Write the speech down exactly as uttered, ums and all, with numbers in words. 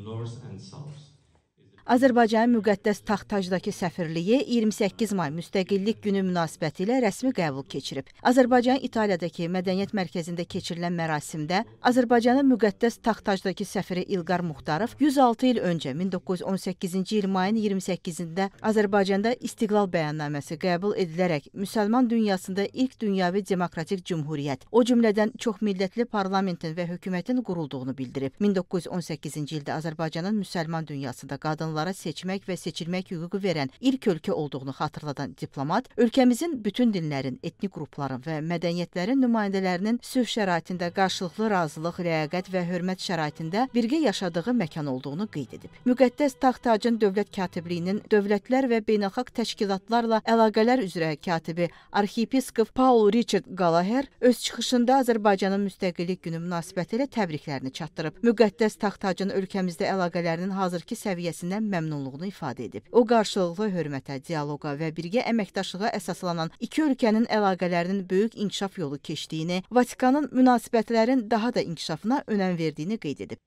Azərbaycanın müqəddəs taxt-tacdakı səfirliyi iyirmi səkkiz may Müstəqillik Günü münasibətilə rəsmi qəbul keçirib. Azərbaycan İtaliyadakı Mədəniyyət Mərkəzində keçirilən mərasimdə Azərbaycanın müqəddəs taxt-tacdakı səfiri İlqar Muxtarov yüz altı il öncə min doqquz yüz on səkkizinci il mayın iyirmi səkkizində Azərbaycanda İstiqlal Bəyannaməsi qəbul edilərək müsəlman dünyasında ilk dünyəvi demokratik cümhuriyyət, o cümlədən çoxmillətli parlamentin və hökumətin qurulduğunu bildirib. min doqquz yüz on səkkizinci ildə Azərbaycanın müsəlman dünyasında qadınlar seçmək və seçilmək hüququ verən ilk ölkə olduğunu xatırladan diplomat, ölkəmizin bütün dinlərin, etnik qrupların və mədəniyyətlərin nümayəndələrinin sülh şəraitində qarşılıqlı razılıq, rəaqət və hörmət şəraitində birgə yaşadığı məkan olduğunu qeyd edib. Müqəddəs taxt-tacın dövlət katibliyinin dövlətlər və beynəlxalq təşkilatlarla əlaqələr üzrə katibi arxiyepiskop Paul Richard Gallagher öz çıxışında Azərbaycanın Müstəqillik Günü münasibətilə təbriklərini çatdırıb. Müqəddəs taxt-tacın ölkəmizdə əlaqələrinin hazırki səviyyəsindən məmnunluğunu ifadə edib. O, qarşılıqlı hörmətə, dialoqa və birgə əməkdaşlığa əsaslanan iki ölkənin əlaqələrinin böyük inkişaf yolu keçdiyini, Vatikanın münasibətlərin daha da inkişafına önəm verdiyini qeyd edib.